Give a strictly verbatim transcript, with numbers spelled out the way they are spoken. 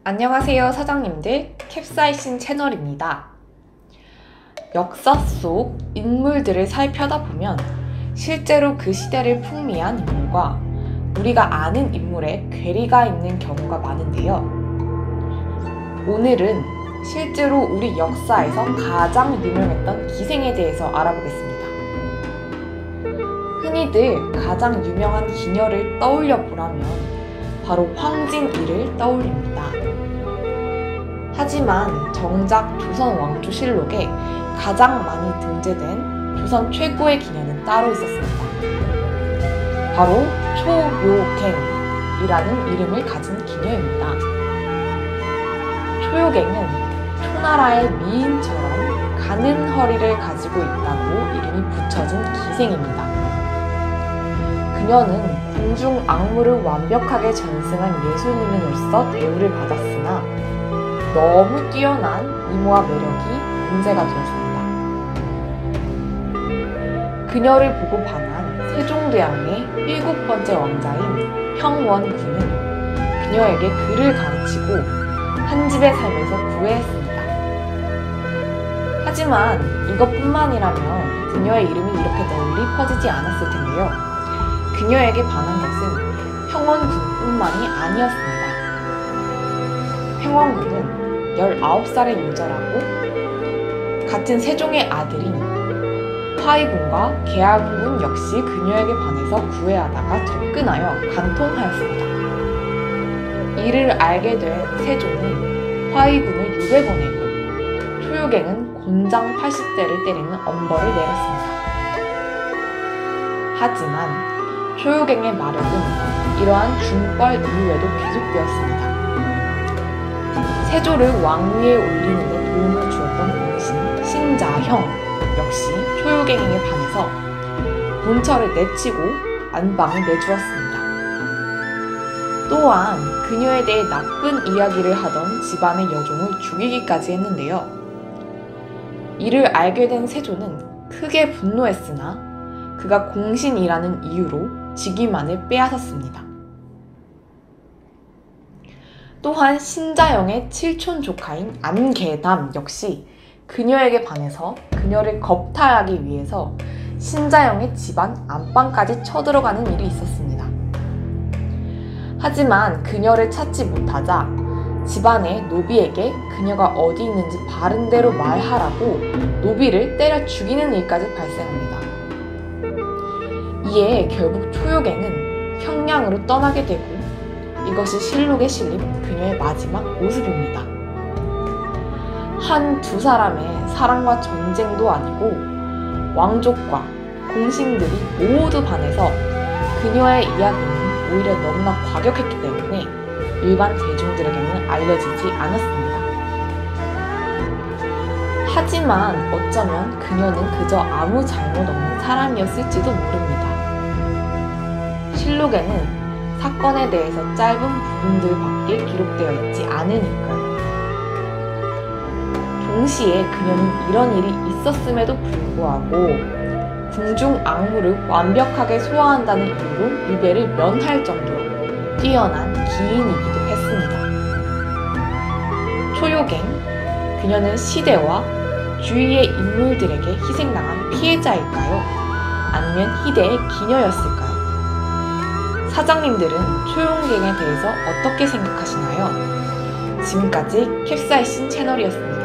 안녕하세요 사장님들, 캡사이신 채널입니다. 역사 속 인물들을 살펴다 보면 실제로 그 시대를 풍미한 인물과 우리가 아는 인물의 괴리가 있는 경우가 많은데요. 오늘은 실제로 우리 역사에서 가장 유명했던 기생에 대해서 알아보겠습니다. 흔히들 가장 유명한 기녀를 떠올려 보라면 바로 황진이를 떠올립니다. 하지만 정작 조선 왕조실록에 가장 많이 등재된 조선 최고의 기녀는 따로 있었습니다. 바로 초요갱이라는 이름을 가진 기녀입니다. 초요갱은 초나라의 미인처럼 가는 허리를 가지고 있다고 이름이 붙여진 기생입니다. 그녀는 궁중 악무를 완벽하게 전승한 예술인으로서 대우를 받았으나 너무 뛰어난 미모와 매력이 문제가 되었습니다. 그녀를 보고 반한 세종대왕의 일곱 번째 왕자인 형원군은 그녀에게 글을 가르치고 한 집에 살면서 구애했습니다. 하지만 이것뿐만이라면 그녀의 이름이 이렇게 널리 퍼지지 않았을 텐데요. 그녀에게 반한 것은 형원군뿐만이 아니었습니다. 형원군은 열아홉 살의 요절하고 같은 세종의 아들인 화의군과 계양군 역시 그녀에게 반해서 구애하다가 접근하여 간통하였습니다. 이를 알게 된 세종은 화의군을 유배 보내고 초요갱은 곤장 팔십 대를 때리는 엄벌을 내렸습니다. 하지만 초요갱의 마력은 이러한 중벌 이후에도 계속되었습니다. 세조를 왕위에 올리는 데 도움을 주었던 공신 신자형 역시 초요갱에게 반해서 본처를 내치고 안방을 내주었습니다. 또한 그녀에 대해 나쁜 이야기를 하던 집안의 여종을 죽이기까지 했는데요. 이를 알게 된 세조는 크게 분노했으나 그가 공신이라는 이유로 직위만을 빼앗았습니다. 또한 신자영의 칠촌 조카인 안개담 역시 그녀에게 반해서 그녀를 겁탈하기 위해서 신자영의 집안 안방까지 쳐들어가는 일이 있었습니다. 하지만 그녀를 찾지 못하자 집안의 노비에게 그녀가 어디 있는지 바른 대로 말하라고 노비를 때려 죽이는 일까지 발생합니다. 이에 결국 초요갱은 평양으로 떠나게 되고 이것이 실록에 실린 그녀의 마지막 모습입니다. 한 두 사람의 사랑과 전쟁도 아니고 왕족과 공신들이 모두 반해서 그녀의 이야기는 오히려 너무나 과격했기 때문에 일반 대중들에게는 알려지지 않았습니다. 하지만 어쩌면 그녀는 그저 아무 잘못 없는 사람이었을지도 모릅니다. 실록에는 사건에 대해서 짧은 부분들밖에 기록되어 있지 않으니까요. 동시에 그녀는 이런 일이 있었음에도 불구하고 궁중 악무를 완벽하게 소화한다는 이유로 유배를 면할 정도로 뛰어난 기인이기도 했습니다. 초요갱, 그녀는 시대와 주위의 인물들에게 희생당한 피해자일까요? 아니면 희대의 기녀였을까요? 사장님들은 초요갱에 대해서 어떻게 생각하시나요? 지금까지 캡사이신 채널이었습니다.